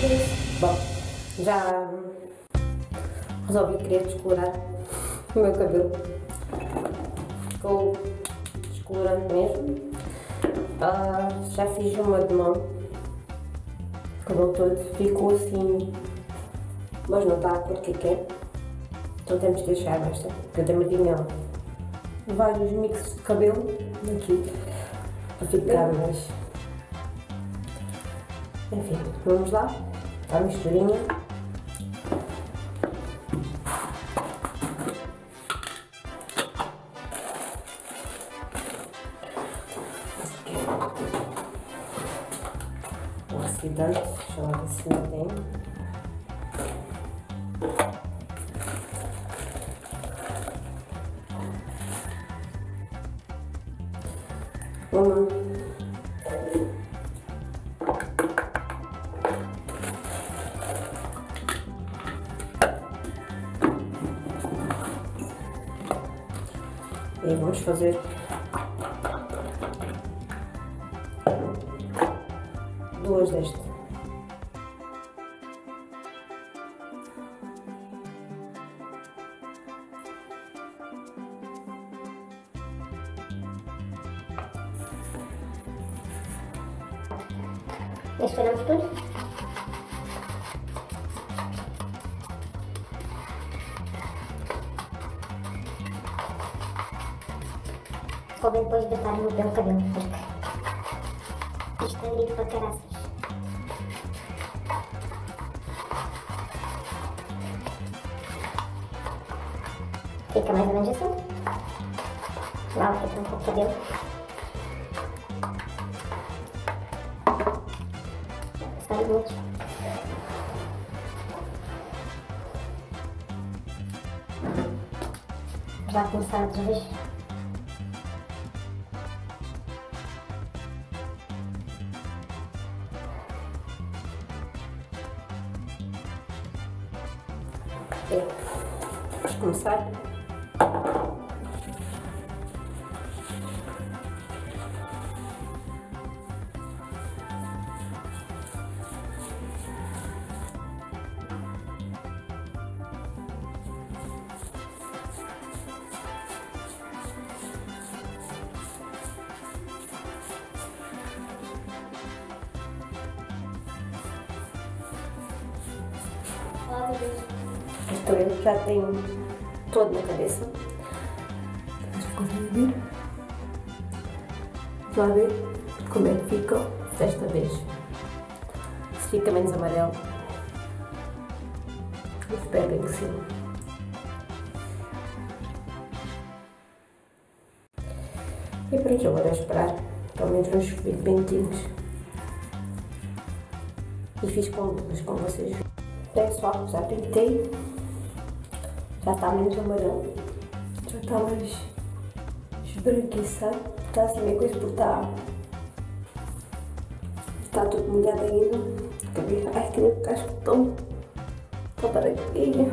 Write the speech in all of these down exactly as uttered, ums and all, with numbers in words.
isso. Bom, já resolvi querer descolorar o meu cabelo. Ficou descolorante mesmo. Uh, já fiz uma de mão. O cabelo todo ficou assim, mas não está a cor que quer. Então temos que deixar esta, porque eu também tinha vários mixes de cabelo aqui para ficar mais. Enfim, vamos lá, a misturinha. O oxidante, deixa eu lá ver se não tem. Uma. E vamos fazer duas destas. Misturamos tudo. Convém depois hidratar muito bem o cabelo, porque isto é grito para caraças. Fica mais ou menos assim. Lá fica um pouco o cabelo. Sai muito. Já começar outra vez. É. Vamos começar. Estou eu, já tenho todo na cabeça. Consegue ver? Vamos lá ver como é que fica desta vez. Se fica menos amarelo. Espero bem que sim. E pronto, agora é esperar pelo menos uns vinte minutinhos. E fiz com luvas, como vocês viram. Pessoal, já pintei, já está menos amarelo, já está mais esbranquiçado, está assim meio coisa porque está, está tudo molhado ainda. Ai, tinha um casco tão, tão para aqui.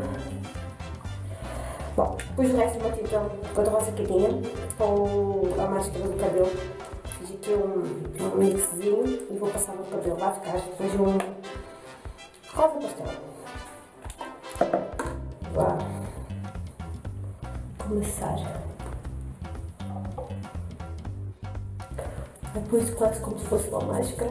Bom, pus o resto de uma tinta cor-de-rosa que tinha, com a máscara do cabelo. Fiz aqui um, um mixzinho e vou passar no cabelo, vai ficar depois um rosa pastel. Vá começar. Depois quase como se fosse uma máscara.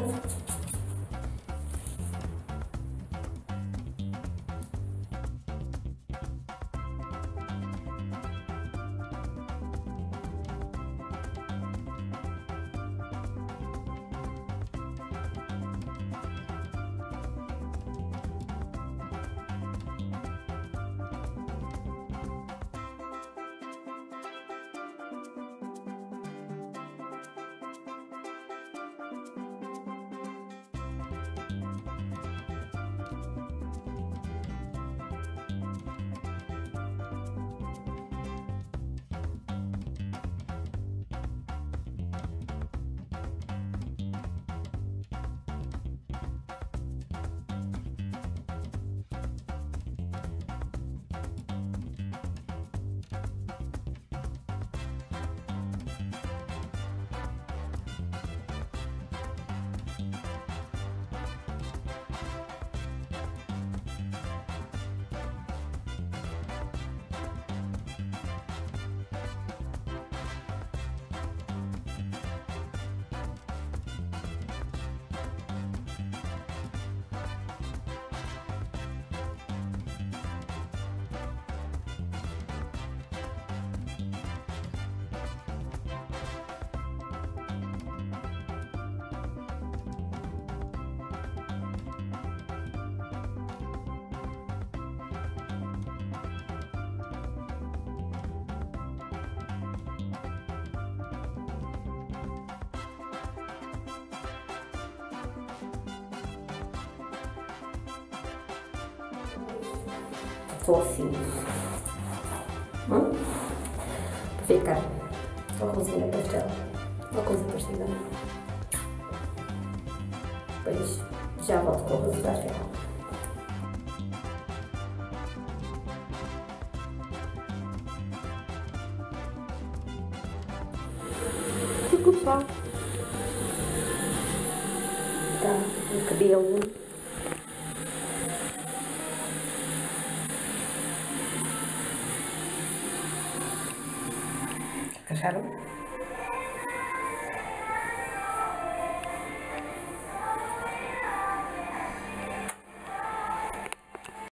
Só assim. Hum? Para ficar uma coisinha parecida. Uma coisa parecida. Depois já volto com o resultado final. Ficou só. Tá, o cabelo. Acharam?